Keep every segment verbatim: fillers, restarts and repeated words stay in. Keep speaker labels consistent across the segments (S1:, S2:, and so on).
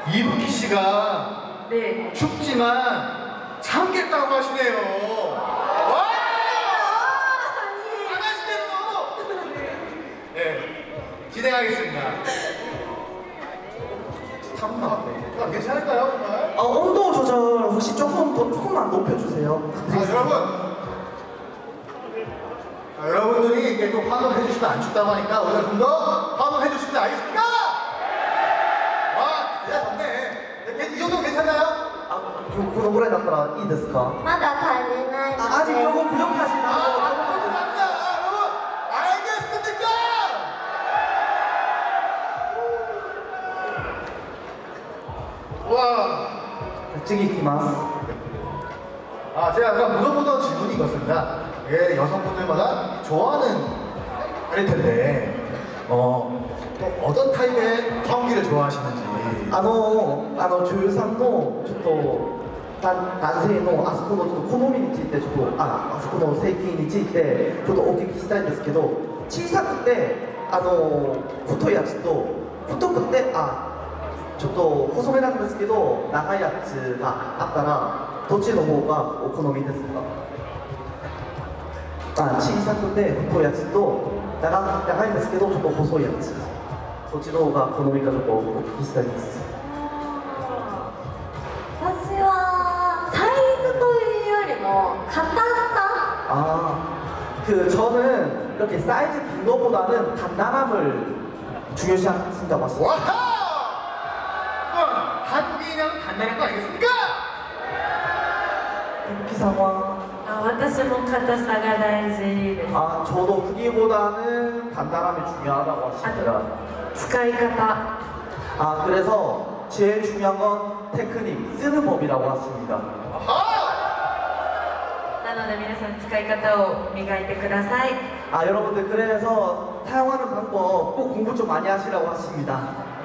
S1: 이부키 씨가
S2: 네.
S1: 춥지만 참겠다고 하시네요. 와! 안 하시네요. 네, 진행하겠습니다. 참나. 아, 괜찮을까요, 정말?
S3: 어, 온도 조절 혹시 조금 더 조금만 높여주세요.
S1: 아, 여러분. 자, 여러분들이 이게 또 환호해 주시면 안 춥다고 하니까 우리가 좀 더 환호해 주시면 알겠습니까? 와, 진짜 좋네. 이 정도 괜찮나요?
S3: 아, 그, 그런 거래 났더라. 이ですか?
S4: まだ足りないので
S3: 아, 아직 조금 부족하시다.
S1: 아, 감사합니다. 여러분, 알겠습니까? 와.
S3: 찌기 이키마스.
S1: 아, 제가 아까 물어보던 질문이 이것입니다. 예, 여성분들마다 좋아하는 할 텐데, 어, 또 어떤 타입의 성기를 좋아하시는지.
S3: あの、あの、女優さんの、ちょっと、だ男性のあそこのちょっと好みについて、ちょっと、あ、あそこの性器について、ちょっとお聞きしたいんですけど、小さくて、あの、太いやつと、太くて、あ、ちょっと細めなんですけど、長いやつがあったら、どっちの方がお好みですか？あ、小さくて太いやつと、長長いんですけど、ちょっと細いやつ。そっちの方が好みかちょっとお聞きしたいです。
S4: 私はサイズというよりも硬さ
S3: 아, 그 저는 이렇게 사이즈 긴 거보다는 단단함을 중요시한다고 하시죠.
S1: 와하! 어, 한국인이면 단단한 거 아니겠습니까?
S3: 이렇게 상황.
S2: あ、私も硬さが大事です。
S3: 아, 저도 크기보다는 단단함이 중요하다고 하시더라.
S2: 使い方。
S3: 아, 그래서 제일 중요한 건 테크닉, 쓰는 법이라고 하십니다.
S1: 아하!
S2: なので皆さん使い方を磨いてください。
S3: 아, 여러분들 그래서 사용하는 방법 꼭 공부 좀 많이 하시라고 하십니다.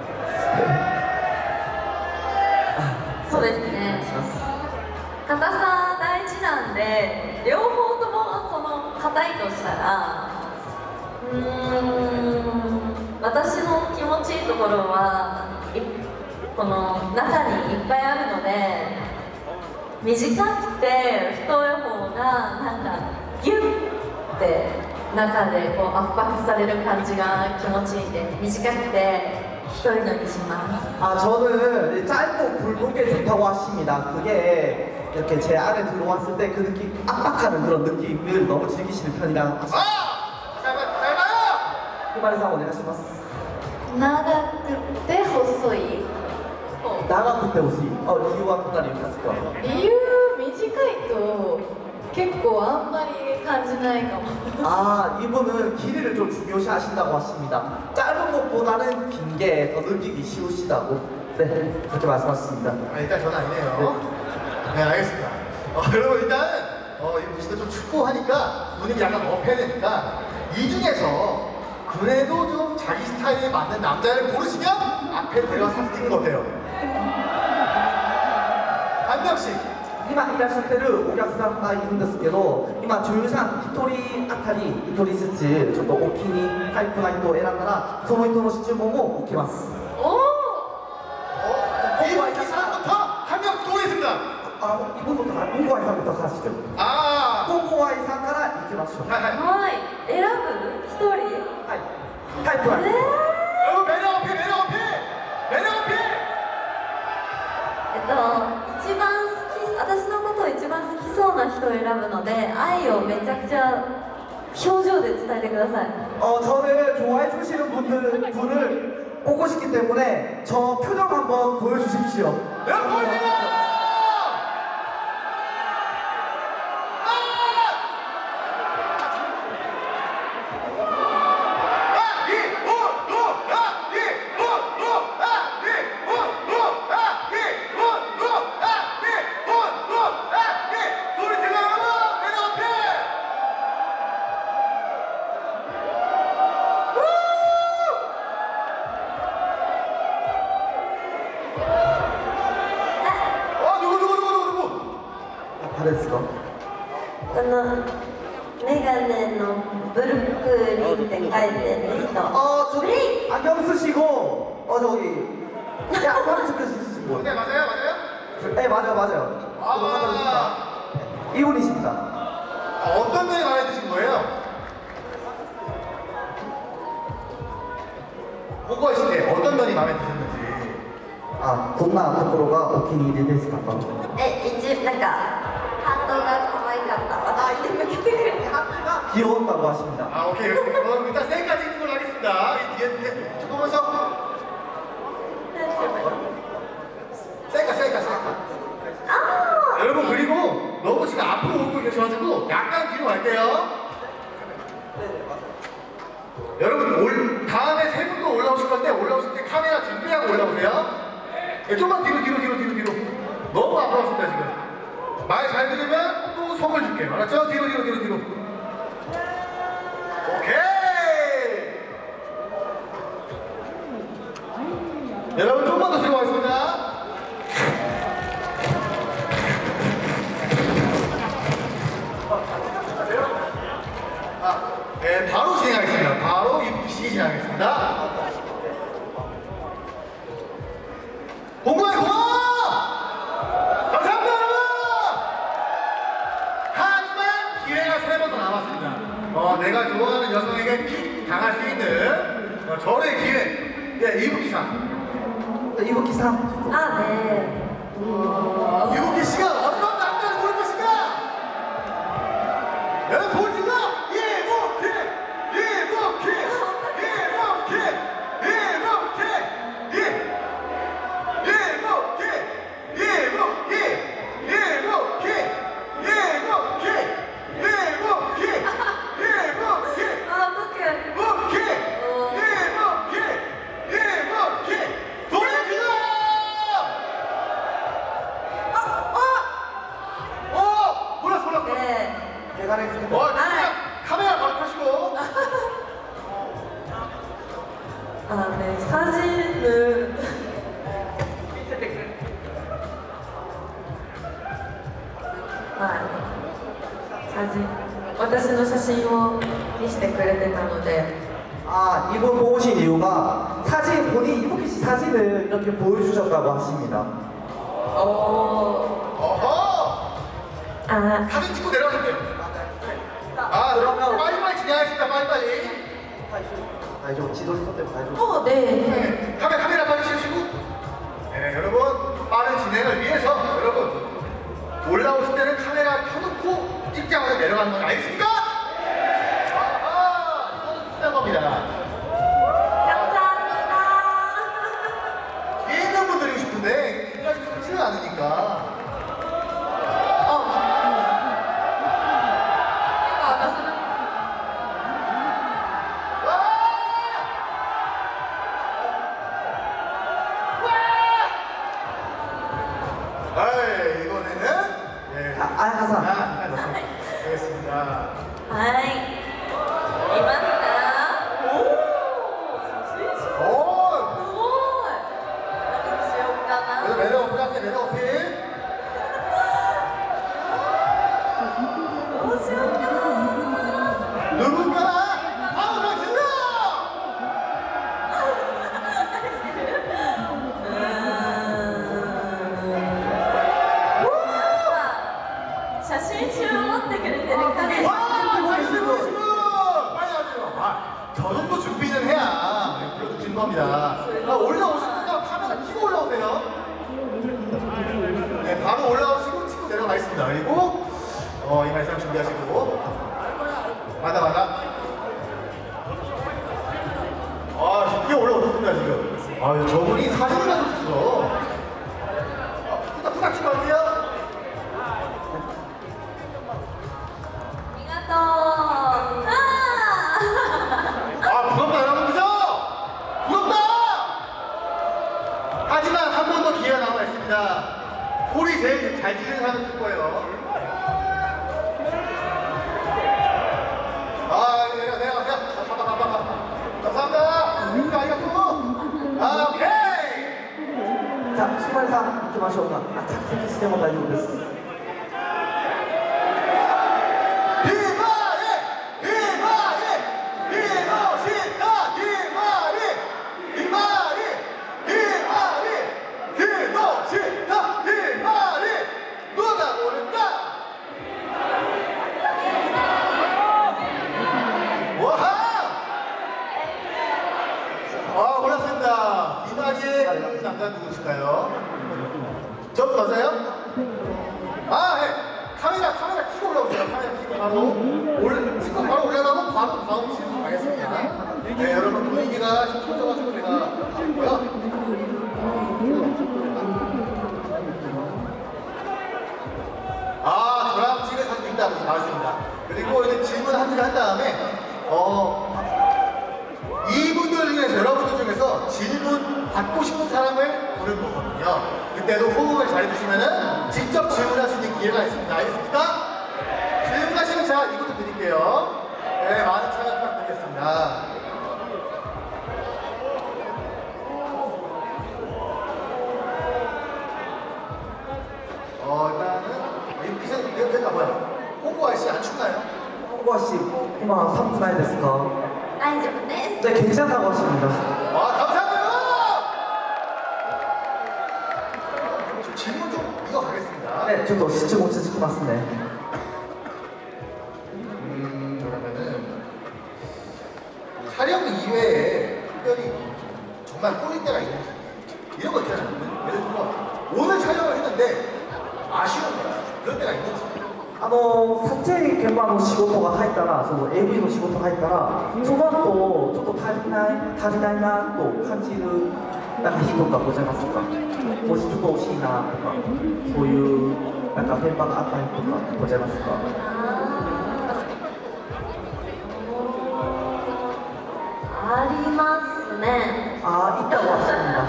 S2: そうですね。硬さ大事なんで、両方ともその硬いとしたら、うーん、私の気持ちいいところはいこの中にいっぱいあるので、短くて太い方がなんかギュッて中でこう圧迫される感じが気持ちいいんで、短くて太いのにします。
S3: 아, 저는 짧고 굵은 게 좋다고 하십니다. 그게 이렇게 제 안에 들어왔을 때 그 느낌, 압박하는 그런 느낌을 너무 즐기시는 편이라고 하십니다.
S1: 아! 잘, 봐, 잘 봐요!
S3: 히바리상 오네가시마스.
S4: 長くて細い
S3: 나가 그때 옷이 어, 이유가隣にですか?
S4: 理由短いと結構あんまり感じないかも
S3: 아, 이분은 길이를 좀 중요시 하신다고 하십니다. 짧은 것보다는 긴 게 더 느끼기 쉬우시다고. 네, 그렇게 말씀하셨습니다.
S1: 아, 일단 저는 아니네요. 네, 알겠습니다. 어, 여러분, 일단, 어, 이 씨도 좀 춥고 하니까 분위기 약간 업해야 되니까 이 중에서 그래도 좀 자기 스타일에 맞는 남자를 고르시면 앞에 데려가 사진 찍는 거 어때요? 한 명씩.
S3: 今いらっしゃってるお客さんがいるんですけど、今女優さんひとり当たりひとりずつちょっとお気に入りタイプな人を選んだら、その人の質問も受けます。
S4: お
S1: 어, 이부키 사람부터 한 명 고르겠습니다.
S3: 아, 이분부터 홍고아이さん부터 가시죠.
S1: 아,
S3: 홍고아이さんから行きましょう。
S1: 하, 하.
S4: はい選ぶ一人
S3: はい。タイプは、
S4: え
S1: 여러분, 매너 어필, 매너 어필! 매너 어필!
S4: えっと一番好き私のことを一番好きそうな人を選ぶので愛をめちゃくちゃ表情で伝えてください
S3: 어, 저를 좋아해 주시는 분들, 분을 보고 싶기 때문에 저 표정 한번 보여주십시오.
S1: 여러분, 보여주세요!
S3: 아, 잘했어.
S4: このメガネのブルックリンって書いてる人
S3: 어, 저기 안경 쓰시고, 어, 저기, 야, 안경 쓰시고. 분.
S1: 네, 맞아요, 맞아요?
S3: 네, 맞아요, 맞아요.
S1: 아.
S3: 저도 가져오겠습니다. 이분이십니다.
S1: 아, 어떤 면이 마음에 드신 거예요? 보고 하실 때 어떤 면이 마음에 드셨는지.
S3: 아, 돈나 토코로가 오키니리 데스か?
S4: え一なんかハートが可愛かった私に向けてくれてハートが
S3: 귀여웠다고 하십니다.
S1: 아, 오케이. 그럼 일단 셀카 찍는 걸로 하겠습니다. 이 뒤에, 뒤에. 쭉 보면서. 셀카, 셀카, 셀카.
S4: 아
S1: 여러분, 그리고 너무 지금 앞으로 오고 계셔가지고 약간 뒤로 갈게요. 여러분, 올, 다음에 세 분도 올라오실 건데, 올라오실 때 카메라 준비하고 올라오세요. 네, 좀만 뒤로, 뒤로, 뒤로, 뒤로, 뒤로. 너무 앞으로 왔습니다, 지금. 말 잘 들으면 또 선물 줄게요. 알았죠? 뒤로, 뒤로, 뒤로, 뒤로. 오케이! 여러분, 조금만 더 뒤로 가겠습니다. 아, 네, 바로 진행하겠습니다. 바로 이부키 진행하겠습니다. 공부해, 공부! 감사합니다, 여러분! 하지만 기회가 세 번 더 남았습니다. 어, 내가 좋아하는 여성에게 픽 당할 수 있는 어, 절의 기회. 예, 이부키상.
S3: 이부키さん.
S4: 아 네.
S1: 이부키 씨가 어떤 남자를 고를 것인가? 여러분 보여주나? 이부키! 이부키! 이부키! 이부키! 이! 이부키! 이부키! 이부키! 이부키! 이부키! 이부키!
S4: 아 어떡해.
S1: 이부키! 이부키! 이부키! 돌려주나! 어! 몰랐어, 몰랐어.
S4: 네.
S3: 대가리
S1: 어, 카메라, 카메라 바로 켜시고.
S2: 아, 네, 사진을見せてくれる。はい、사진私の写真を見せてくれてたので、
S3: 아, 이분 모으신 이유가 사진, 본인 이부키 씨 사진을 이렇게 보여주셨다고 하십니다.
S2: おー、
S1: 어허!
S2: あ、
S1: 사진 찍고 내려가실게요. 아, 그러면 빨리빨리 진행하겠습니다. 빨리빨리.
S3: 다이죠. 지도를 떴대요. 다이죠.
S2: そうで、
S1: 네, 카메라, 카메라 빨리 씌우시고. 네, 여러분, 빠른 진행을 위해서 여러분, 올라오실 때는 카메라 켜놓고 찍자마자 내려가는 건 알겠습니까? 아하! 이거는 비싼 겁니다.
S2: 감사합니다.
S1: 뒤에 있는 분 드리고 싶은데, 끝까지 좋지는 않으니까.
S2: 어. 이거 아까 쓰는
S1: 아이, 이번에는, 예.
S3: 아, 아, 하산.
S1: 아, 알겠습니다.
S2: はい。いますか？おお、写真集。
S1: 오!
S2: すごい。何にしようかな。
S1: 그래서 매력 어필할게, 매력 어필.
S2: どうしようかな。
S1: 누군가 바로 가신다!
S2: うーん。写真集を持ってくれてる彼。
S1: 와! 멋있어, 멋있어! 빨리 하세요. 아, 저 정도 준비는 해야 불러주시는 겁니다. 아, 올라오시니까 카메라 켜고 올라오세요. 네, 바로 올라오시고 찍고 내려가겠습니다. 그리고 어, 이말 이상 준비하시고. 맞아, 맞아. 아, 지금 뛰어 올라오셨습니다, 지금. 아, 저분이 사진을 가져오셨어. 아, 후딱, 후딱 찍고 갈게요.
S2: ありがとう。あー。
S1: 아, 부럽다, 여러분, 그죠? 부럽다! 하지만 한 번 더 기회가 남아 있습니다. 소리 제일 잘 지르는 사람이 될 거예요. 아, 내려, 내려가세요. 봐봐, 봐봐, 봐봐. 감사합니다. 민가, 아리가또. 아, 오케이!
S3: 자, 시간상行きましょうか. 아, 착색하시면大丈夫です.
S1: 이말이! 이말이! 이노신다! 이말이! 이말이! 이말이! 이노신다! 남자 누구실까요? 저 맞아요? 아, 예. 카메라 카메라 켜고 올라오세요. 카메라 켜고 바로 올 찍고 바로 올라가고 바로 다음 질문 가겠습니다. 네, 여러분 분위기가 좀 터져가지고 제가 하고요. 아, 저랑 찍을 사진 있다고 나왔습니다. 그리고 이제 질문 한 줄 한 다음에 어 이분들 중에서 여러분들 중에서 질문 받고 싶은 사람을 부른 거거든요. 그때도 호흡을 잘 해주시면은 직접 질문할 수 있는 기회가 있습니다. 알겠습니까? 질문하시면 제가 이것도 드릴게요. 네, 많은 참여 부탁드리겠습니다. 어, 일단은 이 기사 이거 됐다 뭐야? 홍보 아저씨 안 춥나요?
S3: 홍보아 씨, 이마 삼쿠나이 데스까?
S4: 大丈夫です。
S3: 네, 괜찮다고 하십니다.
S1: 와, 감사합니다. 좀 질문 좀 이거 가겠습니다.
S3: 네, 저도 시청 시키ますね.
S1: 음, 그러면은 촬영 이외에 특별히 정말 꼴릴 때가 있는지 이런 거 있잖아요. 예를 들어 오늘 촬영을 했는데 아쉬운 거야. 그런 때가 있는지.
S3: あの撮影現場の仕事が入ったら、その エーブイ の仕事が入ったら、その後ちょっと足りない足りないなと感じるなんか日とかございますか？もしちょっと惜しいなとか、そういうなんか現場があったりとかございますか？
S4: ありますね。
S3: ああ、いたわそうだ。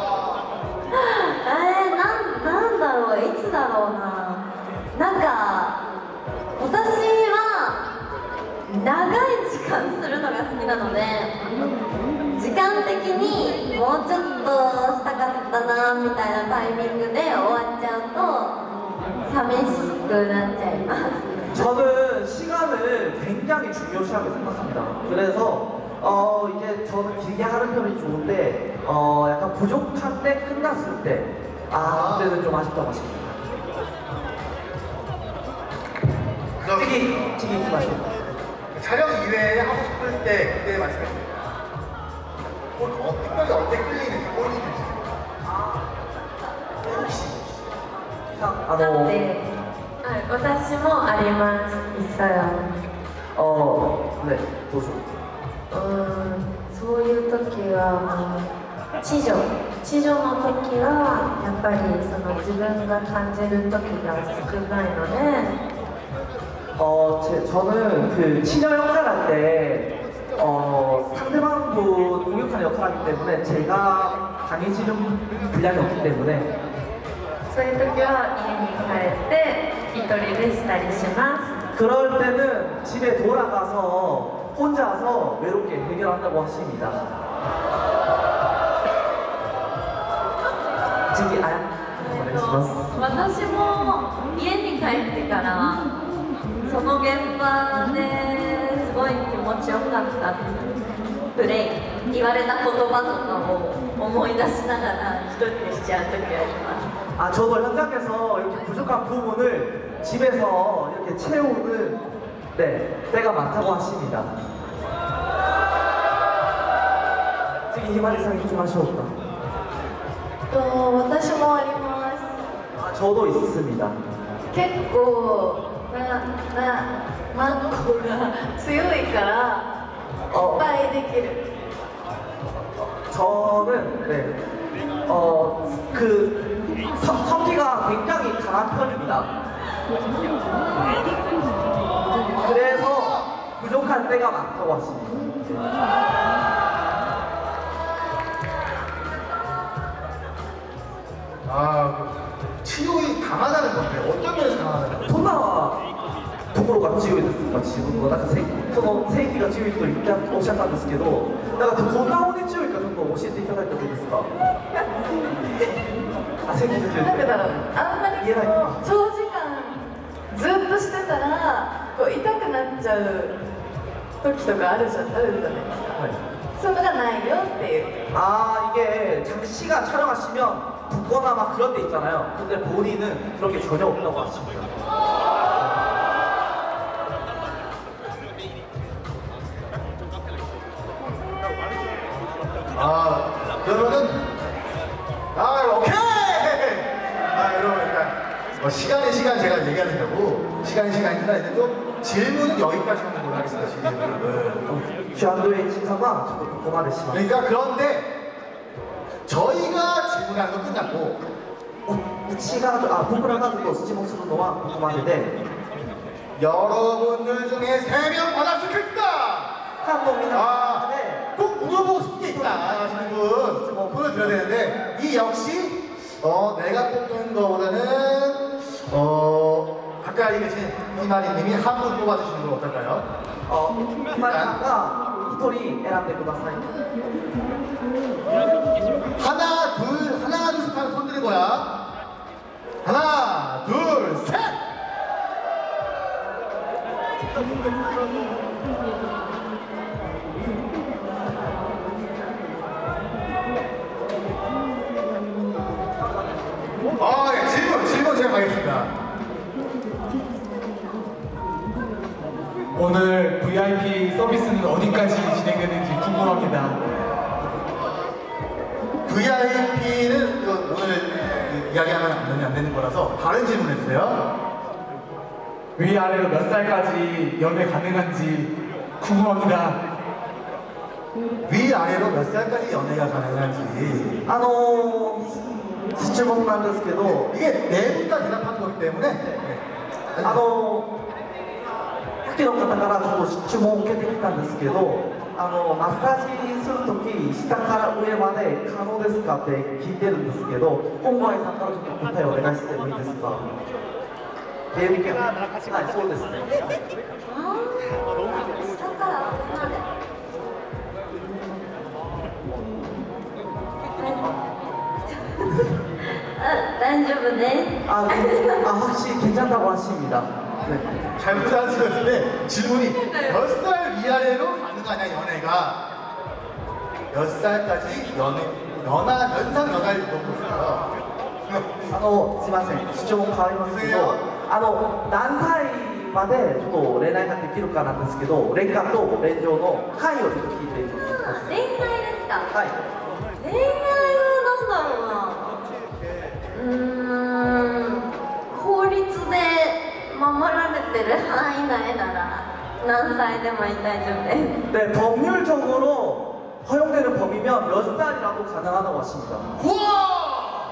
S4: えー、なんなんだろう、いつだろうな。なんか私は長い時間するのが好きなので、時間的にもうちょっとしたかったなみたいなタイミングで終わっちゃうと寂しくなっちゃいます。
S3: 저는 시간을 굉장히 중요시하게 생각합니다. 그래서 어 이제 저는 길게 하는 편이 좋은데 어 약간 부족한 때 끝났을 때아 그때는 좀 아쉽다고 하십니다. 찌기 찌기 마시고
S1: 촬영 이외에 하고 싶을 때 그때 말씀해 주세요. 꼴 어, 특별히 언제 끌리는지 꼴리는지. 혹시
S3: 아
S2: だっ
S3: 너
S2: て、はい、私もあります。있어요。
S3: 어 네 도서
S2: うーん、そういう時はもう知女知女の時はやっぱりその自分が感じる時が少ないので
S3: 어 제, 저는 그 치녀 역할할 때 어, 상대방도 공격하는 역할하기 때문에 제가 강해지는 분량이 없기 때문에
S2: そういう時は家に帰って一人でしたりします。
S3: 그럴 때는 집에 돌아가서 혼자서 외롭게 해결한다고 하십니다. 지기 아,
S2: 私も家に帰ってからその現場ですごい気持ちよかったプレイ言われた言葉とかを思い出しながら一人でしちゃう時あります。
S3: 아, 저도 현장에서 이렇게 부족한 부분을 집에서 이렇게 채우는 네, 때가 많다고 하십니다. 지기 희망이상 잊지 마시옵다.
S4: と私もあります。
S3: 아, 저도 있습니다.
S4: 結構ななマンコが強いからいっぱいできる。
S3: 저는 네, 어, 그 성, 성기가 굉장히 강한 편입니다. 그래서 부족한 때가 많다고 하십니다.
S1: 아, 그 치료이 강하다는 건데 어떤 면에서 강하다는 거예요?
S3: そんなところが強いですか自分のなんかせその正義が強いと言っておっしゃったんですけど、だからどんな方で強いかちょっと教えていただいてもいいですか？あ、正義が強い。
S4: なんでだろう、あんまりこう長時間ずっとしてたらこう痛くなっちゃう時とかあるじゃあるじゃないですか。
S3: はい
S4: そういうのがないよっていう。
S3: 아 이게 장시간 촬영하시면 붓거나 막 그런 데 있잖아요. 근데 본인은 그런 게 전혀 없다고 하십니다.
S1: 아, 그러면은 나 어, 시간이 시간 제가 얘기하는 거고 시간이 시간이니까 이제 좀 질문은 여기까지 하는 걸로 하겠습니다. 질문은.
S3: 큐앤에이 심사가 저도 고구마 되시마.
S1: 그러니까 그런데 저희가 질문하는 건 끝났고
S3: 우치가 아僕らが質問するのはここまでで
S1: 여러분들 중에 세 명 받았을 것이다.
S3: 한국 민원
S1: 아,
S3: 네.
S1: 꼭 물어보고 싶은 게 있다 하시는 분 어, 손을 들어야 되는데 이 역시 어, 내가 뽑는 거보다는 어, 가까이 계신 이마리님이 한 분 뽑아주시는 건 어떨까요?
S3: 어, 이마리가 히토리 選んでください.
S1: 하나 둘 하나 둘셋 하면 손 드는 거야. 하나 둘 셋. 아, 네, 질문, 질문 제가 가겠습니다.
S5: 오늘 브이아이피 서비스는 어디까지 진행되는지 궁금합니다.
S1: 브이아이피는 그 오늘 그 이야기하면 안 되면 안 되는 거라서 다른 질문 해주세요.
S5: 위아래로 몇 살까지 연애 가능한지 궁금합니다.
S1: 위아래로 몇 살까지 연애가 가능한지.
S3: あのー、質問なんですけど
S1: 이게 네 분 다 대답한 거기 때문에 네.
S3: あのー、時の方からちょっと質問を受けてきたんですけどあのマッサージするとき下から上まで可能ですかって聞いてるんですけど本郷愛さんからちょっと答えをお願いしてもいいですかっていう件はいそうですね
S4: あー下から上まで아, 大丈夫です.
S3: 아, 그, 아 확실히 괜찮다고 하십니다. 네.
S1: 잘 못하시는데 질문이 몇 살 위아래로 가능하냐 연애가 몇 살까지 연애 연하 연상 연하를 물어보세요.
S3: あのすいません質問変わりますけどあの何歳までちょっと恋愛ができるかなんですけど恋愛と恋情の範囲をちょっと聞いていただきます。
S4: 恋愛ですか
S3: はい。
S4: 恋愛は何だろうなうーん法律で守られてる範囲内なら何歳でも大丈夫です
S3: 네, 법률적으로 허용되는 범위면 몇 살이라도 가능하다고 하십니다.
S1: 우와!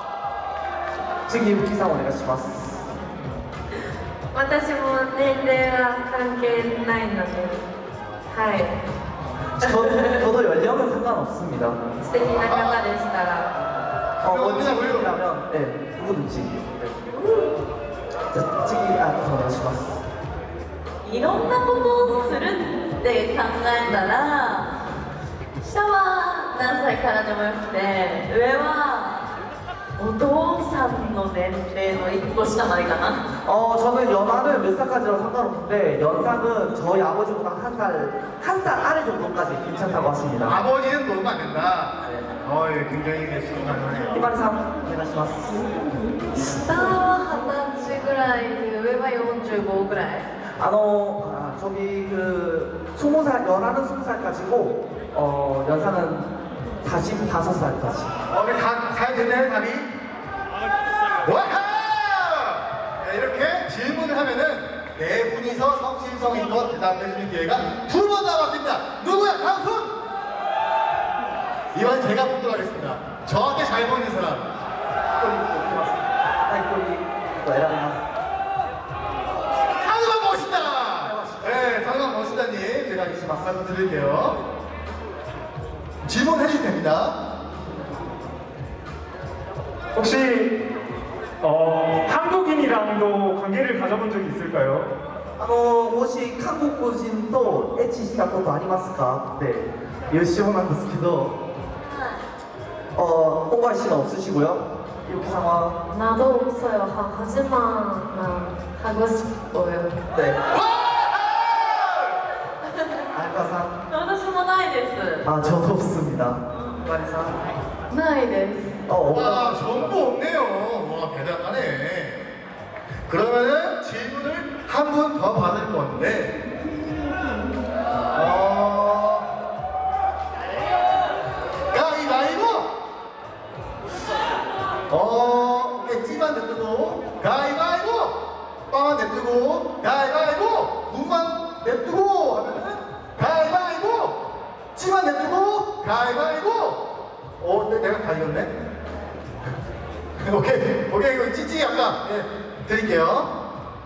S3: 지금 유키상 오네가시마스.
S2: 私も年齢は関係ないので、はい。
S3: 저, 저도 연령은 상관없습니다.
S2: 素敵な方でしたら、
S3: 어, 원칙이라면 네, 누구든지. 네. 자, 지금 아, 오네가시마스.
S2: いろんなことをするって考えたら、下は何歳からでもよくて、上はお父さんの年齢のいっこ下までかな。
S3: 어, 저는 연하는 몇 살까지라도 상관없는데 연상은 저희 아버지보다 한 살, 한 살 아래 정도까지 괜찮다고 하십니다.
S1: 아버지는 도움 안 된다. 어, 예, 굉장히 수긍가능하네요.
S3: 이마리상 오네가시마스.
S2: 下は二十歳ぐらいで、上はよんじゅうごぐらい。
S3: 아, 너, 아, 저기 그 스무 살, 연하는 스무 살까지고 어, 연상은 사십다섯 살까지.
S1: 어, 그 다, 잘 됐나요, 답이? 와하! 네, 이렇게 질문을 하면은 네 분이서 성실성의껏 대답해주는 기회가 두 번 남았습니다. 누구야? 다음 손! 이번 제가 뽑도록 하겠습니다. 저한테 잘 보이는 사람.
S3: 타이코리 또 에라리마스.
S1: 상관 멋있다! 네, 상관 멋있다님. 제가 이 말씀 드릴게요. 질문해 주시면 됩니다.
S6: 혹시 어, 한국인이랑도 관계를 가져본 적이 있을까요?
S3: あのもし韓国人とエッチしたことありますかっていう質問なんですけど、어 홍가이 씨는 없으시고요. 유키さんは
S2: 나도 없어요. 하, 하지만 하고 싶어요.
S3: 네. 알까 상
S2: 私もないです。
S3: 아 저도 없습니다. 유카리 상
S2: ないです。
S3: 어
S1: 와,
S3: 없다.
S1: 전부 없네요. 와, 대단하네. 그러면은 질문을 한 분 더 받을 건데, 어, 가위바위보! 어, 엣지만 듣고, 가위바위보! 빵만 냅두고 가위바위보 눈만 냅두고 하면은 가위바위보 찌만 냅두고 가위바위보 어 근데 내가 다 이겼네 오케이 오케이 이거 찌찌 아까 예, 드릴게요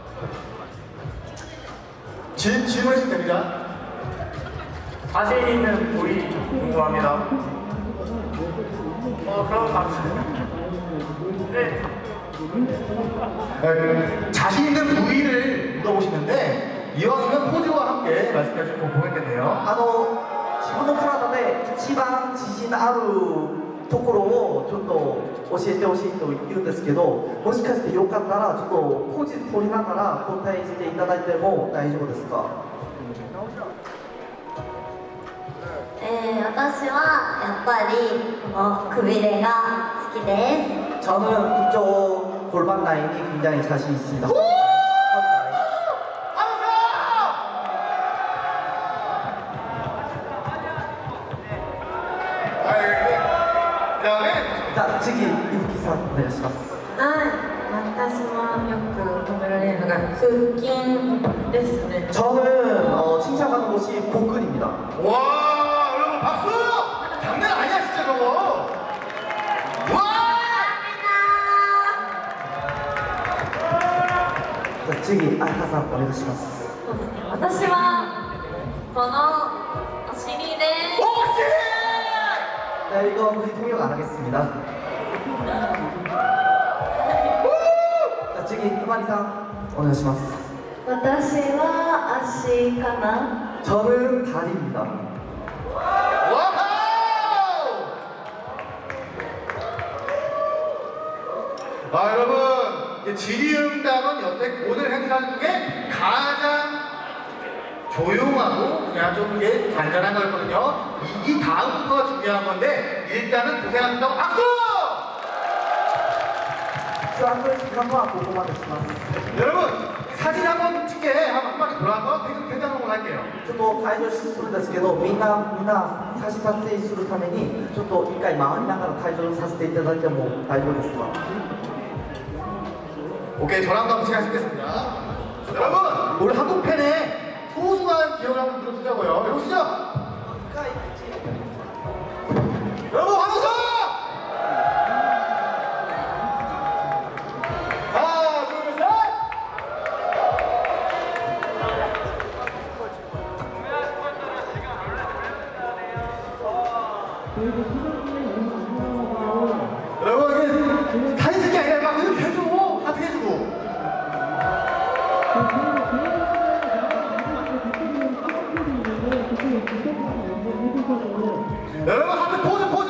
S1: 질, 질문해주면 됩니다
S6: 자신 있는 부위 궁금합니다. 어, 그럼 박수. 네.
S1: 네, 자신 있는 부위를 물어보시는데 이왕이면 포즈와 함께 말씀해 주시면 고맙겠네요
S3: あの自分の体で一番自信のあるところをちょっと教えてほしいと言うんですけど、もしかしてよかったらちょっとポジ取りながら答えしていただいても大丈夫ですか？
S4: えー、私はやっぱりこのくびれが好きです
S3: 저는 이쪽 골반 라인이 굉장히 자신 있습니다. 자,次이부키さんお願いします。
S2: はい私もよく褒められるのが腹筋ですね
S3: 저는 어, 칭찬받는 곳이 복근입니다.
S1: 와 여러분 박수! 장난 아니야 진짜 저거 와!
S3: 자,次아이카さんお願いします。
S2: 私はこのお尻で
S1: 옥시!
S3: 네, 이거 우리 통역 안 하겠습니다. 자,次이마리さんお願いします。
S2: 私は足かな
S3: 저는 다리입니다.
S1: 와우! 아 여러분 이제 지리응답은 여태 오늘 행사 중에 가장 조용하고 그냥 좀 이게 간단한 거였거든요. 이, 이 다음부터가 중요한 건데 일단은 고생하셨다고 박수!
S3: 한번 보고만 해주시면.
S1: 여러분 사진 한번 찍게 한번 한 바퀴 돌아서 대장동을 할게요.
S3: ちょっと退場するんですけど、みんなみんな写真撮影するためにちょっと一回回りながら退場させていただいても大丈夫ですか？
S1: 오케이 저랑 한번 시작하겠습니다. 여러분 우리 한국 팬의 소중한 기억을 한번 들어주자고요. 여보시죠? 여러분 환호성! 하나 둘 셋! 여러분 사진 찍기 아니라 막 이렇게 해줘 하트 해주고 여러분 하트 포즈 포즈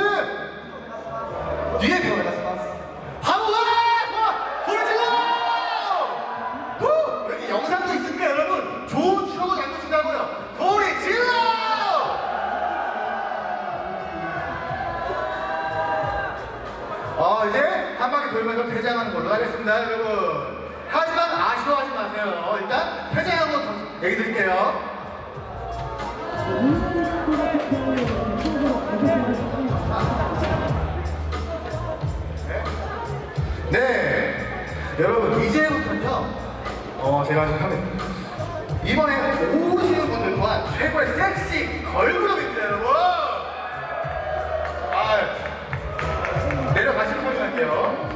S1: 뒤에 하모가 소리 질러 후! 여기 영상도 있으니까 여러분 좋은 추억을 남겨주시라고요 소리 질러 어 이제 한 바퀴 돌면서 퇴장하는 걸로 하겠습니다 여러분 하지만 아쉬워하지 마세요 일단 퇴장하고 얘기 드릴게요 네 여러분 이제부터는요 어 제가 지금 하면 이번에 오시는 분들 또한 최고의 섹시 걸그룹입니다 여러분 아 내려가시는 분이 할게요